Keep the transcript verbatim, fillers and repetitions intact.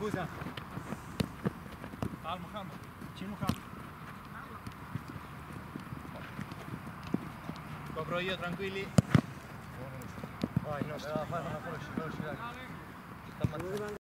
scusa. Calmo, calmo. Cimo, calmo. Copro io, tranquilli. Vai, no, deve fare una fuori, uscire, uscire.